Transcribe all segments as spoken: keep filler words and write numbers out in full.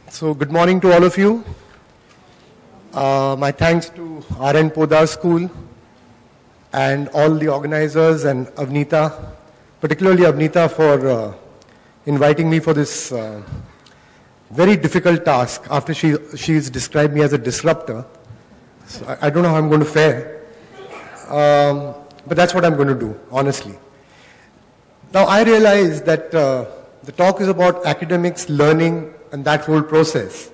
So good morning to all of you. Uh, my thanks to R N Podar School and all the organizers and Avneeta, particularly Avneeta for uh, inviting me for this uh, very difficult task after she she's described me as a disruptor. So I, I don't know how I'm going to fare, um, but that's what I'm going to do, honestly. Now I realize that uh, the talk is about academics, learning, and that whole process.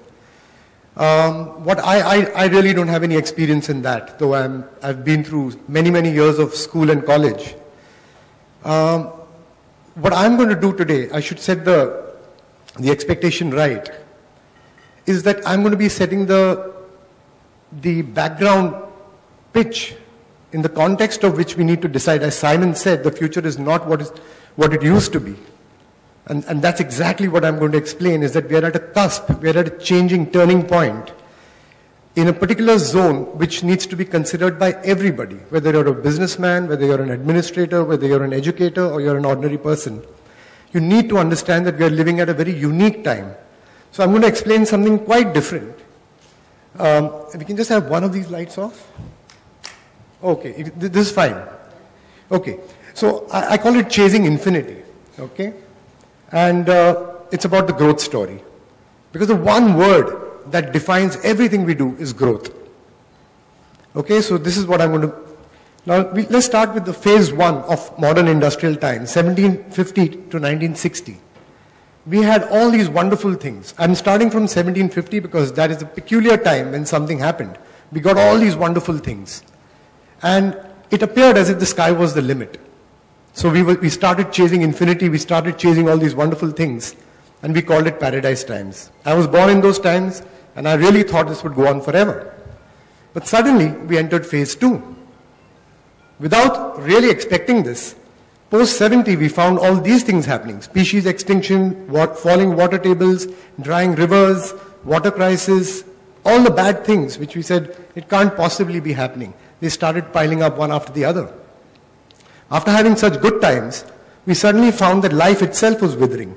Um, what I, I, I really don't have any experience in that, though I'm, I've been through many, many years of school and college. Um, what I'm going to do today, I should set the, the expectation right, is that I'm going to be setting the, the background pitch in the context of which we need to decide. As Simon said, the future is not what, is, what it used to be. And, and that's exactly what I'm going to explain, is that we are at a cusp, we are at a changing turning point in a particular zone which needs to be considered by everybody, whether you're a businessman, whether you're an administrator, whether you're an educator, or you're an ordinary person. You need to understand that we are living at a very unique time. So I'm going to explain something quite different. Um, we can just have one of these lights off. Okay, this is fine. Okay, so I, I call it chasing infinity. Okay. And uh, it's about the growth story. Because the one word that defines everything we do is growth. Okay, so this is what I'm going to... Now, we, let's start with the phase one of modern industrial time, seventeen fifty to nineteen sixty. We had all these wonderful things. I'm starting from seventeen fifty because that is a peculiar time when something happened. We got all these wonderful things. And it appeared as if the sky was the limit. So we, were, we started chasing infinity, we started chasing all these wonderful things, and we called it paradise times. I was born in those times, and I really thought this would go on forever. But suddenly, we entered phase two. Without really expecting this, post seventy, we found all these things happening. Species extinction, what, falling water tables, drying rivers, water crisis, all the bad things which we said, it can't possibly be happening. They started piling up one after the other. After having such good times, we suddenly found that life itself was withering.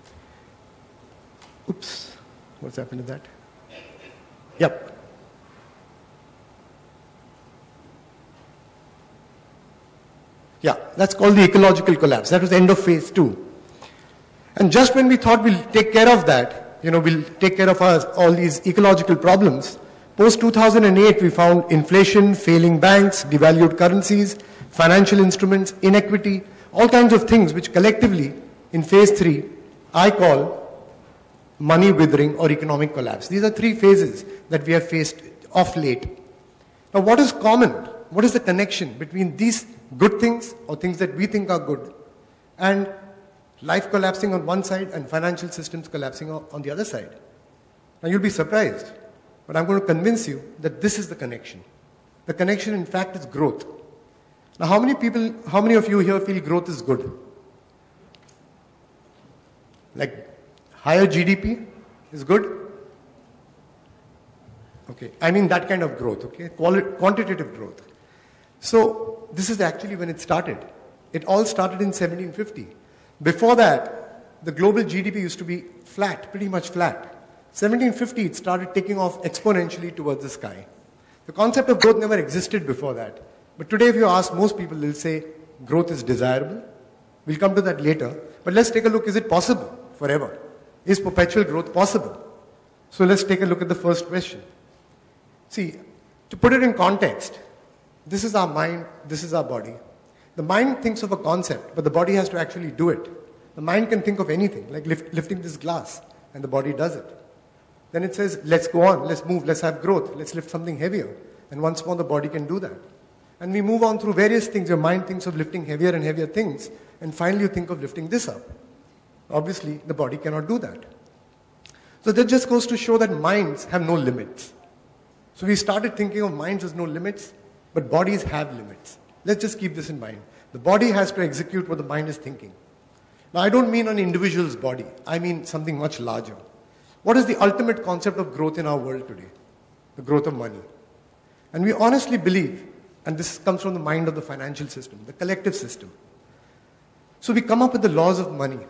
Oops, what's happened to that? Yep. Yeah, that's called the ecological collapse. That was the end of phase two. And just when we thought we'll take care of that, you know, we'll take care of our, all these ecological problems, post two thousand eight we found inflation, failing banks, devalued currencies, financial instruments, inequity, all kinds of things which collectively, in phase three, I call money withering or economic collapse. These are three phases that we have faced of late. Now, what is common? What is the connection between these good things or things that we think are good and life collapsing on one side and financial systems collapsing on the other side? Now, you'll be surprised, but I'm going to convince you that this is the connection. The connection, in fact, is growth. Now, how many people, how many of you here feel growth is good? Like, higher G D P is good? Okay, I mean that kind of growth, okay? Quali- quantitative growth. So, this is actually when it started. It all started in seventeen fifty. Before that, the global G D P used to be flat, pretty much flat. seventeen fifty, it started taking off exponentially towards the sky. The concept of growth never existed before that. But today, if you ask most people, they'll say growth is desirable. We'll come to that later. But let's take a look, is it possible forever? Is perpetual growth possible? So let's take a look at the first question. See, to put it in context, this is our mind, this is our body. The mind thinks of a concept, but the body has to actually do it. The mind can think of anything, like lift, lifting this glass, and the body does it. Then it says, let's go on, let's move, let's have growth, let's lift something heavier. And once more, the body can do that. And we move on through various things. Your mind thinks of lifting heavier and heavier things, and finally you think of lifting this up. Obviously, the body cannot do that. So that just goes to show that minds have no limits. So we started thinking of minds as no limits, but bodies have limits. Let's just keep this in mind. The body has to execute what the mind is thinking. Now, I don't mean an individual's body. I mean something much larger. What is the ultimate concept of growth in our world today? The growth of money. And we honestly believe, and this comes from the mind of the financial system, the collective system. So we come up with the laws of money.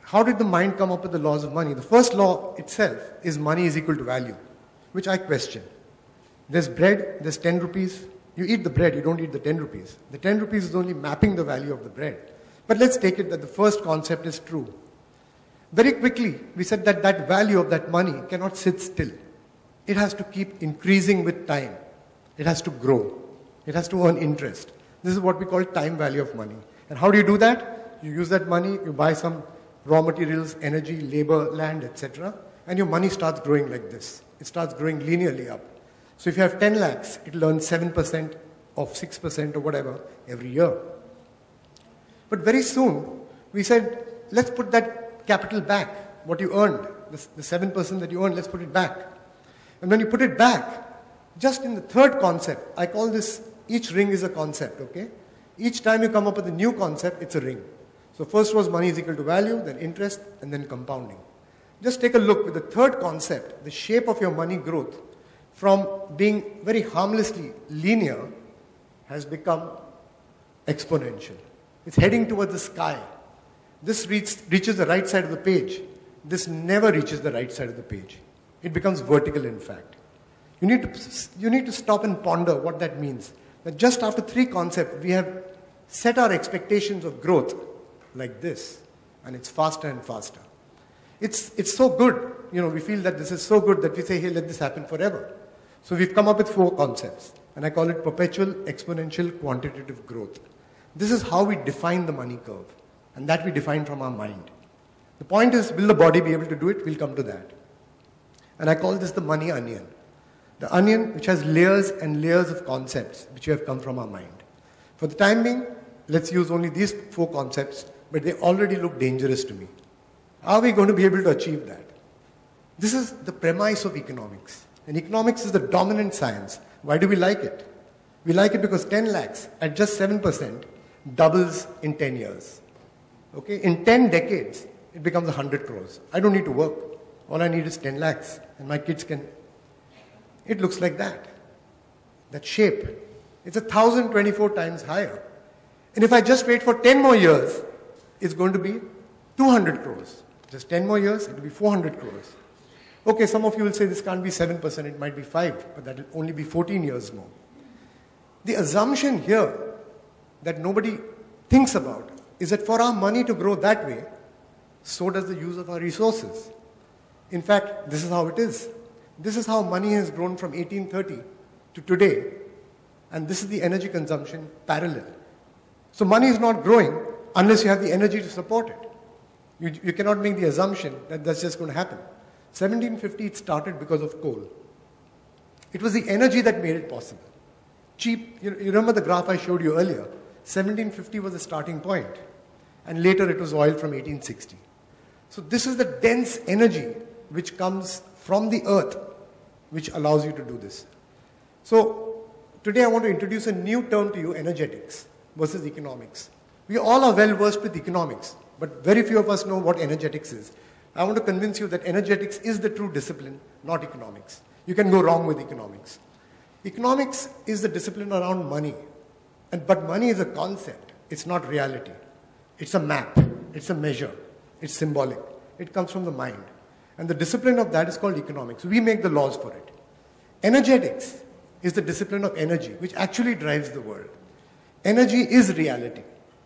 how did the mind come up with the laws of money? The first law itself is money is equal to value, which I question. There's bread, there's ten rupees. You eat the bread, you don't eat the ten rupees. The ten rupees is only mapping the value of the bread. But let's take it that the first concept is true. Very quickly, we said that that value of that money cannot sit still. It has to keep increasing with time. It has to grow. It has to earn interest. This is what we call time value of money. And how do you do that? You use that money, you buy some raw materials, energy, labor, land, et cetera, and your money starts growing like this. It starts growing linearly up. So if you have ten lakhs, it will earn seven percent of six percent or whatever every year. But very soon, we said, let's put that capital back, what you earned, the, the seven percent that you earned, let's put it back. And when you put it back, just in the third concept, I call this, each ring is a concept, okay? Each time you come up with a new concept, it's a ring. So first was money is equal to value, then interest, and then compounding. Just take a look with the third concept, the shape of your money growth, from being very harmlessly linear, has become exponential. It's heading towards the sky. This reach, reaches the right side of the page. This never reaches the right side of the page. It becomes vertical, in fact. You need to, you need to stop and ponder what that means. That just after three concepts, we have set our expectations of growth like this, and it's faster and faster. It's, it's so good, you know, we feel that this is so good that we say, hey, let this happen forever. So we've come up with four concepts, and I call it perpetual exponential quantitative growth. This is how we define the money curve, and that we define from our mind. The point is, will the body be able to do it? We'll come to that. And I call this the money onion. The onion which has layers and layers of concepts which have come from our mind. For the time being, let's use only these four concepts, but they already look dangerous to me. Are we going to be able to achieve that? This is the premise of economics. And economics is the dominant science. Why do we like it? We like it because ten lakhs at just seven percent doubles in ten years. Okay? In ten decades, it becomes one hundred crores. I don't need to work. All I need is ten lakhs, and my kids can. It looks like that. That shape. It's one thousand twenty-four times higher. And if I just wait for ten more years, it's going to be two hundred crores. Just ten more years, it will be four hundred crores. Okay, some of you will say this can't be seven percent, it might be five, but that will only be fourteen years more. The assumption here that nobody thinks about is that for our money to grow that way, so does the use of our resources. In fact, this is how it is. This is how money has grown from eighteen thirty to today, and this is the energy consumption parallel. So money is not growing unless you have the energy to support it. You, you cannot make the assumption that that's just going to happen. seventeen fifty, it started because of coal. It was the energy that made it possible. Cheap, you, you remember the graph I showed you earlier? seventeen fifty was the starting point, and later it was oil from eighteen sixty. So this is the dense energy which comes from the earth, which allows you to do this. So today I want to introduce a new term to you, energetics versus economics. We all are well versed with economics, but very few of us know what energetics is. I want to convince you that energetics is the true discipline, not economics. You can go wrong with economics. Economics is the discipline around money, and, but money is a concept. It's not reality. It's a map. It's a measure. It's symbolic. It comes from the mind. And the discipline of that is called economics. We make the laws for it. Energetics is the discipline of energy, which actually drives the world. Energy is reality.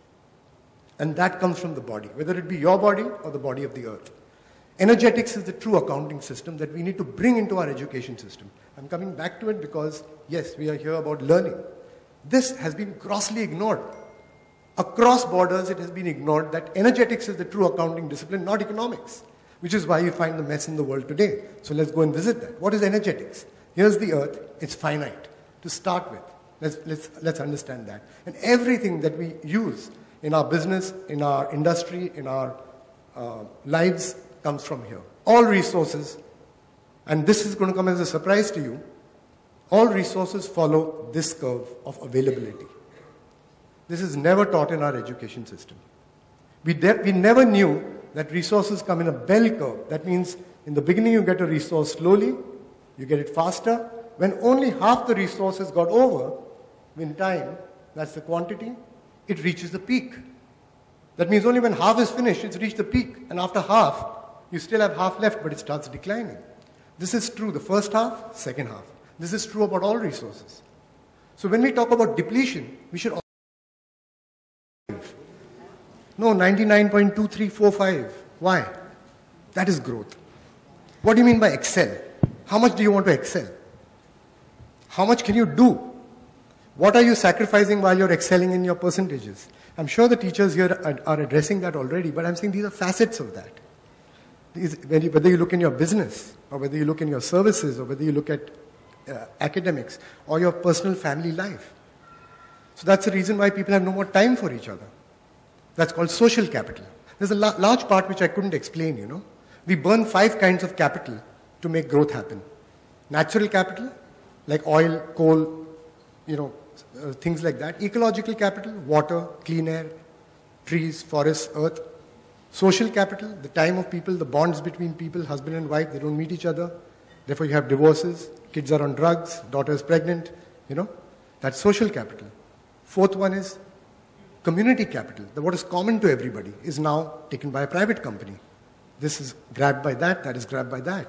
And that comes from the body, whether it be your body or the body of the earth. Energetics is the true accounting system that we need to bring into our education system. I'm coming back to it because, yes, we are here about learning. This has been grossly ignored. Across borders, it has been ignored that energetics is the true accounting discipline, not economics, which is why you find the mess in the world today. So let's go and visit that. What is energetics? Here's the earth. It's finite to start with. Let's, let's, let's understand that. And everything that we use in our business, in our industry, in our uh, lives comes from here. All resources, and this is going to come as a surprise to you, all resources follow this curve of availability. This is never taught in our education system. We, we never knew that resources come in a bell curve. That means in the beginning you get a resource slowly, you get it faster. When only half the resources got over, in time, that's the quantity, it reaches the peak. That means only when half is finished, it's reached the peak. And after half, you still have half left, but it starts declining. This is true the first half, second half. This is true about all resources. So when we talk about depletion, we should no, ninety-nine point two three four five. Why? That is growth. What do you mean by excel? How much do you want to excel? How much can you do? What are you sacrificing while you're excelling in your percentages? I'm sure the teachers here are, are addressing that already, but I'm saying these are facets of that. These, whether you look in your business, or whether you look in your services, or whether you look at uh, academics, or your personal family life. So that's the reason why people have no more time for each other. That's called social capital. There's a la large part which I couldn't explain, you know. We burn five kinds of capital to make growth happen. Natural capital, like oil, coal, you know, uh, things like that. Ecological capital, water, clean air, trees, forests, earth. Social capital, the time of people, the bonds between people, husband and wife, they don't meet each other. Therefore you have divorces, kids are on drugs, daughter is pregnant, you know. That's social capital. Fourth one is community capital. The, what is common to everybody is now taken by a private company. This is grabbed by that, that is grabbed by that.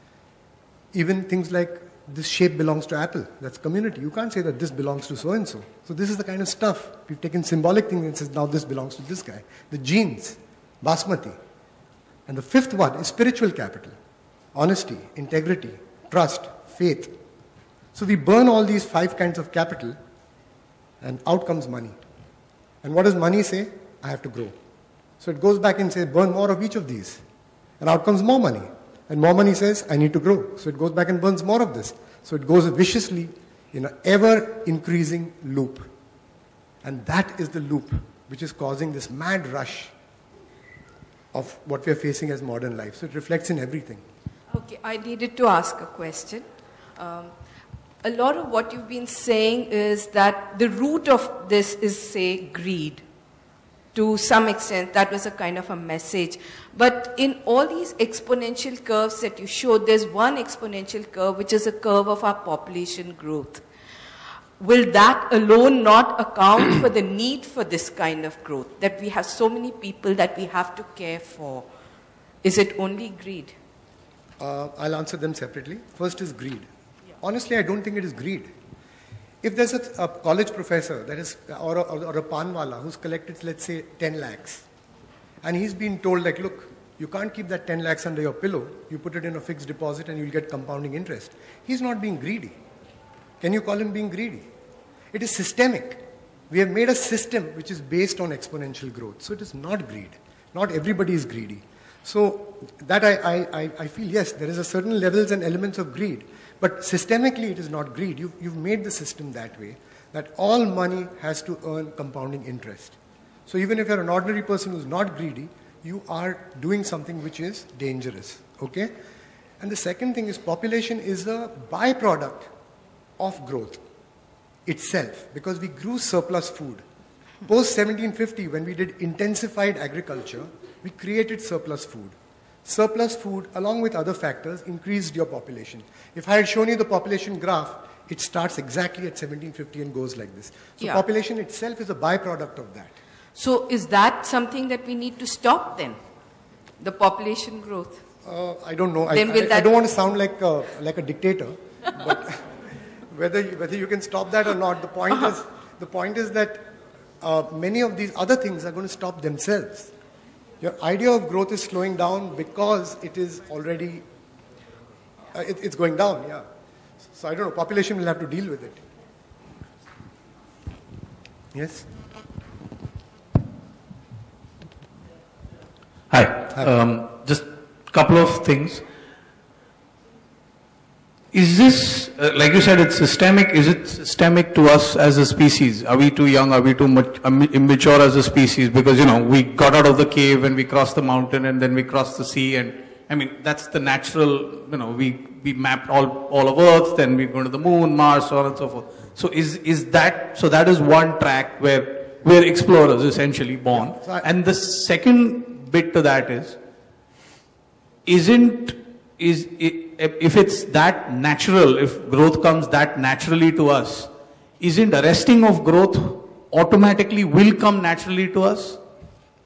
Even things like this shape belongs to Apple. That's community. You can't say that this belongs to so-and-so. So this is the kind of stuff. We've taken symbolic things and says, now this belongs to this guy. The genes, basmati. And the fifth one is spiritual capital. Honesty, integrity, trust, faith. So we burn all these five kinds of capital and out comes money. And what does money say? I have to grow. So it goes back and says, burn more of each of these. And out comes more money. And more money says, I need to grow. So it goes back and burns more of this. So it goes viciously in an ever-increasing loop. And that is the loop which is causing this mad rush of what we are facing as modern life. So it reflects in everything. Okay, I needed to ask a question. Um, a lot of what you've been saying is that the root of this is, say, greed. To some extent, that was a kind of a message. But in all these exponential curves that you showed, there's one exponential curve, which is a curve of our population growth. Will that alone not account for the need for this kind of growth? That we have so many people that we have to care for. Is it only greed? Uh, I'll answer them separately. First is greed. Yeah. Honestly, I don't think it is greed. If there's a, a college professor that is, or a, or a panwala who's collected, let's say, ten lakhs, and he's been told, like, look, you can't keep that ten lakhs under your pillow, you put it in a fixed deposit and you'll get compounding interest. He's not being greedy. Can you call him being greedy? It is systemic. We have made a system which is based on exponential growth. So it is not greed. Not everybody is greedy. So that I, I, I feel, yes, there is a certain levels and elements of greed. But systemically, it is not greed. You've, you've made the system that way, that all money has to earn compounding interest. So even if you're an ordinary person who's not greedy, you are doing something which is dangerous, okay? And the second thing is population is a byproduct of growth itself, because we grew surplus food. Post seventeen fifty, when we did intensified agriculture, we created surplus food. Surplus food, along with other factors, increased your population. If I had shown you the population graph, it starts exactly at seventeen fifty and goes like this. So yeah. Population itself is a byproduct of that. So is that something that we need to stop then? The population growth? Uh, I don't know. I, I, I don't want to sound like a, like a dictator, but whether you, whether you can stop that or not, the point uh-huh. is the point is that uh, many of these other things are going to stop themselves. Your idea of growth is slowing down because it is already, uh, it, it's going down, yeah. So I don't know, population will have to deal with it. Yes? Hi. Hi. Um, just a couple of things. Is this, uh, like you said, it's systemic. Is it systemic to us as a species? Are we too young? Are we too much, um, immature as a species? Because, you know, we got out of the cave and we crossed the mountain and then we crossed the sea. And, I mean, that's the natural, you know, we, we mapped all, all of Earth, then we go to the moon, Mars, so on and so forth. So is, is that, so that is one track where we're explorers, essentially, born. Yeah, so I, and the second bit to that is, isn't, is, if it's that natural, if growth comes that naturally to us, isn't arresting of growth automatically will come naturally to us?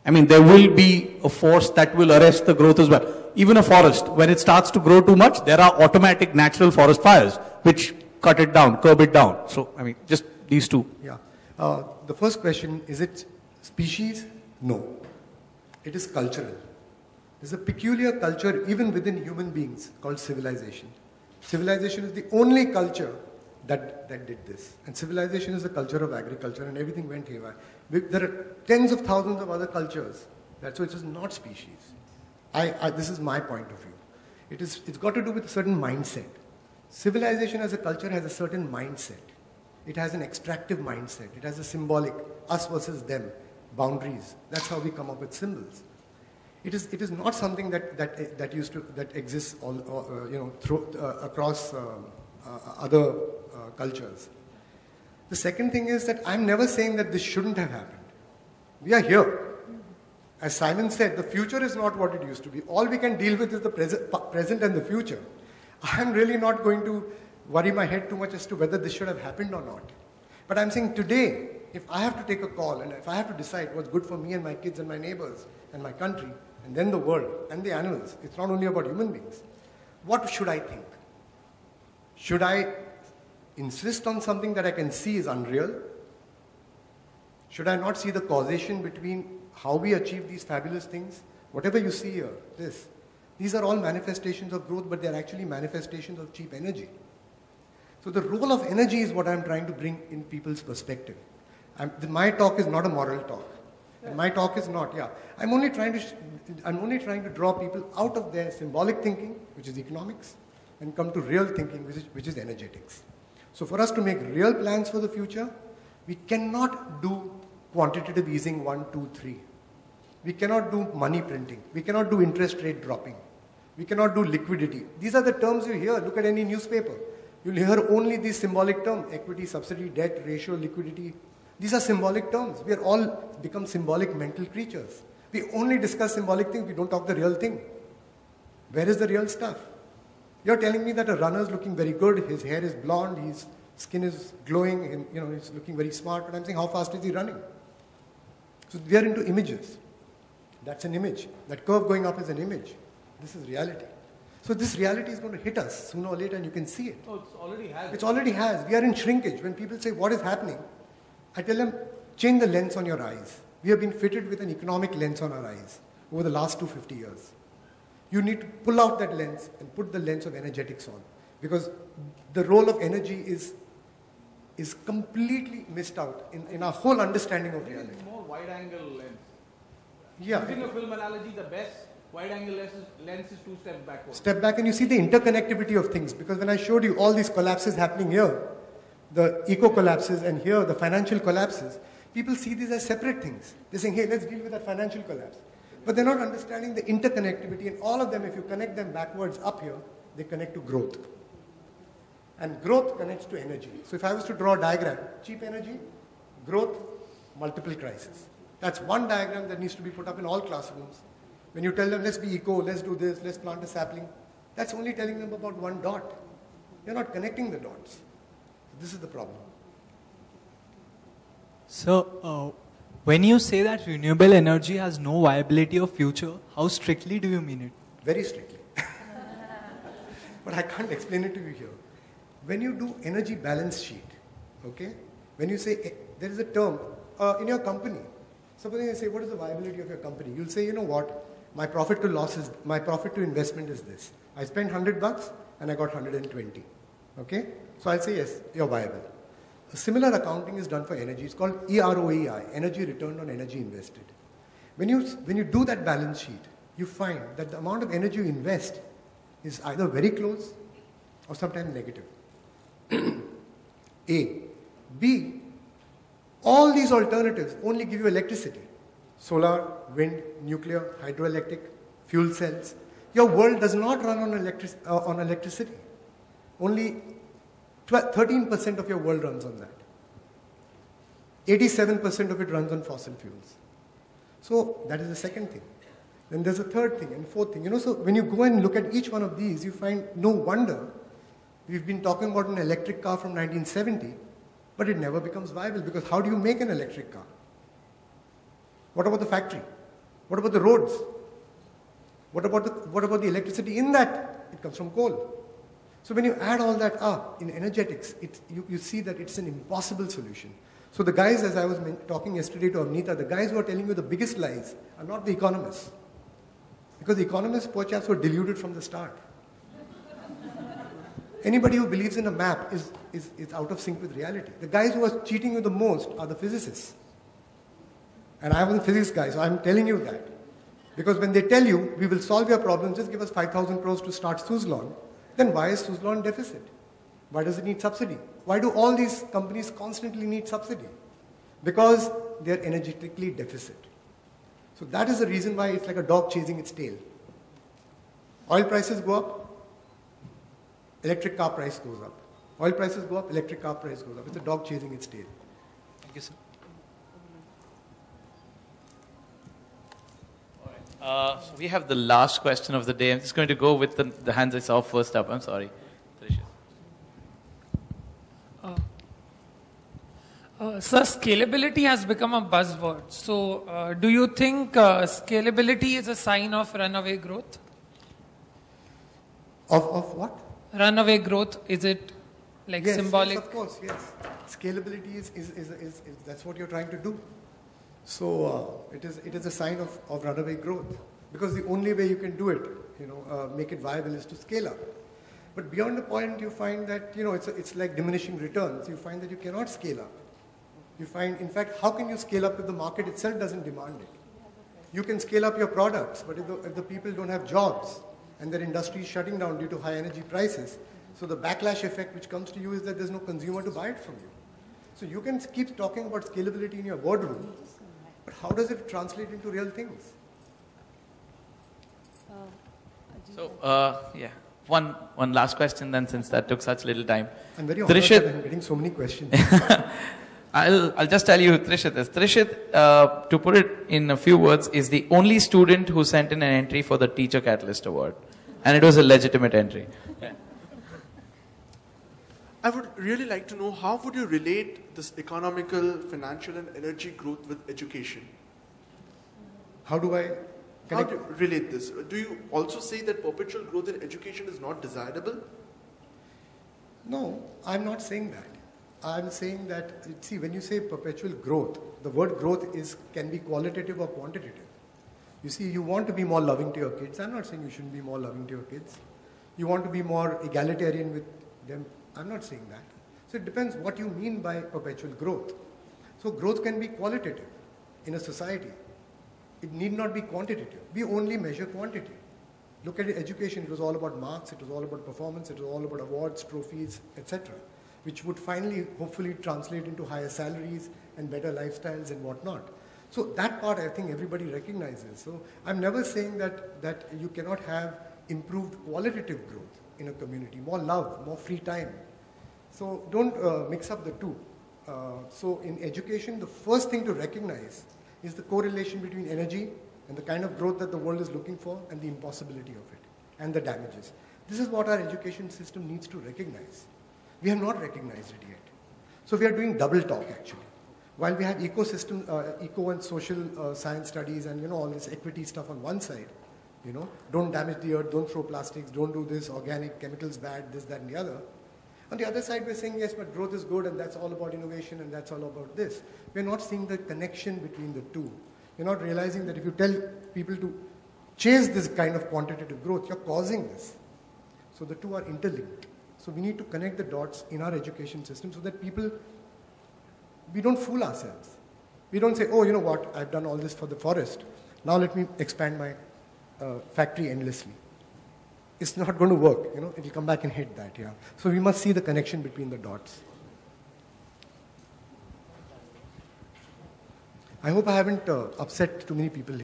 I mean, there will be a force that will arrest the growth as well. Even a forest, when it starts to grow too much, there are automatic natural forest fires, which cut it down, curb it down. So, I mean, just these two. Yeah. Uh, the first question, is it species? No. It is cultural. There's a peculiar culture even within human beings called civilization. Civilization is the only culture that, that did this. And civilization is the culture of agriculture, and everything went haywire. There are tens of thousands of other cultures. That's why it is not species. I, I, this is my point of view. It is, it's got to do with a certain mindset. Civilization as a culture has a certain mindset. It has an extractive mindset. It has a symbolic, us versus them, boundaries. That's how we come up with symbols. It is, it is not something that, that, that, used to, that exists all, uh, you know, through, uh, across uh, uh, other uh, cultures. The second thing is that I'm never saying that this shouldn't have happened. We are here. As Simon said, the future is not what it used to be. All we can deal with is the present, present and the future. I'm really not going to worry my head too much as to whether this should have happened or not. But I'm saying today, if I have to take a call and if I have to decide what's good for me and my kids and my neighbors and my country, and then the world and the animals, it's not only about human beings. What should I think? Should I insist on something that I can see is unreal? Should I not see the causation between how we achieve these fabulous things? Whatever you see here, this, these are all manifestations of growth, but they're actually manifestations of cheap energy. So the role of energy is what I'm trying to bring in people's perspective. I'm, my talk is not a moral talk. And my talk is not, yeah. I'm only trying to, I'm only trying to draw people out of their symbolic thinking, which is economics, and come to real thinking, which is, which is energetics. So for us to make real plans for the future, we cannot do quantitative easing one, two, three. We cannot do money printing. We cannot do interest rate dropping. We cannot do liquidity. These are the terms you hear. Look at any newspaper. You'll hear only these symbolic terms: equity, subsidy, debt, ratio, liquidity. These are symbolic terms. We are all become symbolic mental creatures. We only discuss symbolic things. We don't talk the real thing. Where is the real stuff? You're telling me that a runner is looking very good. His hair is blonde. His skin is glowing. And, you know, he's looking very smart. But I'm saying, how fast is he running? So we are into images. That's an image. That curve going up is an image. This is reality. So this reality is going to hit us sooner or later, and you can see it. Oh, it's already has. It already has. We are in shrinkage. When people say, what is happening? I tell them, change the lens on your eyes. We have been fitted with an economic lens on our eyes over the last two hundred fifty years. You need to pull out that lens and put the lens of energetics on, because the role of energy is, is completely missed out in, in our whole understanding of reality. More wide-angle lens. Yeah. Using a film analogy, the best wide-angle lens is, lens is two steps backward. Step back and you see the interconnectivity of things, because when I showed you all these collapses happening here, the eco collapses and here the financial collapses, people see these as separate things. They're saying, hey, let's deal with that financial collapse. But they're not understanding the interconnectivity, and all of them, if you connect them backwards up here, they connect to growth. And growth connects to energy. So if I was to draw a diagram, cheap energy, growth, multiple crises. That's one diagram that needs to be put up in all classrooms. When you tell them, let's be eco, let's do this, let's plant a sapling, that's only telling them about one dot. You're not connecting the dots. This is the problem. So, uh, when you say that renewable energy has no viability of future, how strictly do you mean it? Very strictly. But I can't explain it to you here. When you do energy balance sheet, okay, when you say, eh, there is a term uh, in your company, suppose you say, what is the viability of your company? You'll say, you know what, my profit to loss is, my profit to investment is this. I spent one hundred bucks and I got one hundred twenty. Okay? So I'll say, yes, you're viable. A similar accounting is done for energy. It's called E R O E I, energy returned on energy invested. When you, when you do that balance sheet, you find that the amount of energy you invest is either very close or sometimes negative. A. B. All these alternatives only give you electricity. Solar, wind, nuclear, hydroelectric, fuel cells. Your world does not run on, electric, uh, on electricity. Only thirteen percent of your world runs on that. eighty-seven percent of it runs on fossil fuels. So that is the second thing. Then there's a third thing and fourth thing. You know, so when you go and look at each one of these, you find no wonder we've been talking about an electric car from nineteen seventy, but it never becomes viable, because how do you make an electric car? What about the factory? What about the roads? What about the, what about the electricity in that? It comes from coal. So when you add all that up in energetics, it, you, you see that it's an impossible solution. So the guys, as I was talking yesterday to Avneeta, the guys who are telling you the biggest lies are not the economists. Because the economists, poor chaps, were deluded from the start. Anybody who believes in a map is, is, is out of sync with reality. The guys who are cheating you the most are the physicists. And I was a physics guy, so I'm telling you that. Because when they tell you, we will solve your problem, just give us five thousand crores to start Suzlon, then why is Suzlon deficit? Why does it need subsidy? Why do all these companies constantly need subsidy? Because they're energetically deficit. So that is the reason why it's like a dog chasing its tail. Oil prices go up, electric car price goes up. Oil prices go up, electric car price goes up. It's a dog chasing its tail. Thank you, sir. Uh, so we have the last question of the day. I'm just going to go with the, the hands I saw first up. I'm sorry. Uh, uh, sir, scalability has become a buzzword. So uh, do you think uh, scalability is a sign of runaway growth? Of, of what? Runaway growth, is it like yes, symbolic? Yes, of course, yes. Scalability is, is, is, is, is that's what you're trying to do. So uh, it is it is a sign of, of runaway growth, because the only way you can do it, you know, uh, make it viable is to scale up. But beyond the point, you find that, you know, it's a, it's like diminishing returns. You find that you cannot scale up. You find, in fact, how can you scale up if the market itself doesn't demand it? You can scale up your products, but if the, if the people don't have jobs and their industry is shutting down due to high energy prices, so the backlash effect which comes to you is that there's no consumer to buy it from you. So you can keep talking about scalability in your boardroom, but how does it translate into real things? So, uh, yeah, one one last question then, since that took such little time. I'm very honored that I'm getting so many questions. I'll, I'll just tell you who Trishit is. Trishit, uh, to put it in a few words, is the only student who sent in an entry for the Teacher Catalyst Award. And it was a legitimate entry. I would really like to know, how would you relate this economical, financial and energy growth with education? How do I How connect? do you relate this? Do you also say that perpetual growth in education is not desirable? No, I'm not saying that. I'm saying that, see, when you say perpetual growth, the word growth is can be qualitative or quantitative. You see, you want to be more loving to your kids. I'm not saying you shouldn't be more loving to your kids. You want to be more egalitarian with them. I'm not saying that. So it depends what you mean by perpetual growth. So growth can be qualitative in a society. It need not be quantitative. We only measure quantity. Look at education. It was all about marks. It was all about performance. It was all about awards, trophies, et cetera, which would finally, hopefully, translate into higher salaries and better lifestyles and whatnot. So that part, I think, everybody recognizes. So I'm never saying that, that you cannot have improved qualitative growth in a community, more love, more free time. So don't uh, mix up the two. Uh, so in education, the first thing to recognize is the correlation between energy and the kind of growth that the world is looking for and the impossibility of it and the damages. This is what our education system needs to recognize. We have not recognized it yet. So we are doing double talk, actually. While we have ecosystem, uh, eco and social uh, science studies and, you know, all this equity stuff on one side, you know, don't damage the earth, don't throw plastics, don't do this, organic, chemicals bad, this, that, and the other. On the other side, we're saying, yes, but growth is good and that's all about innovation and that's all about this. We're not seeing the connection between the two. You're not realizing that if you tell people to chase this kind of quantitative growth, you're causing this. So the two are interlinked. So we need to connect the dots in our education system so that people, we don't fool ourselves. We don't say, oh, you know what, I've done all this for the forest. Now let me expand my uh, factory endlessly. It's not going to work, you know, it'll come back and hit that, yeah. So we must see the connection between the dots. I hope I haven't uh, upset too many people here.